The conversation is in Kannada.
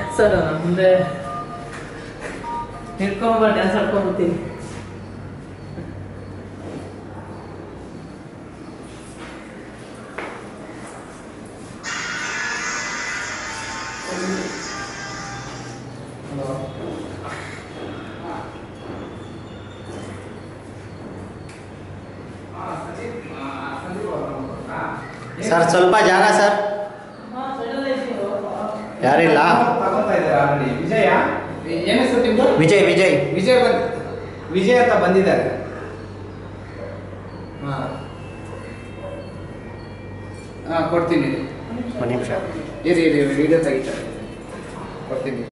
ಸರ್ ಮುಂದೆ ಹಿಡ್ಕೊಂಬ ಡ್ಯಾನ್ಸ್ ಆಡ್ಕೊಂಡ್ಬಿಡ್ತೀನಿ. ಸರ್ ಸ್ವಲ್ಪ ಜಾಗ ಸರ್, ಯಾರಿಲ್ಲ. ವಿಜಯ ಏನು ಹೆಸರು ನಿಮ್ದು? ವಿಜಯ್ ವಿಜಯ್ ವಿಜಯ್ ವಿಜಯ್ ಅಂತ ಬಂದಿದ್ದಾರೆ. ಕೊಡ್ತೀನಿ ಒಂದು ನಿಮಿಷ ಇರಿ ವಿಡಿಯೋ ತೆಗಿತಾರೆ, ಕೊಡ್ತೀನಿ.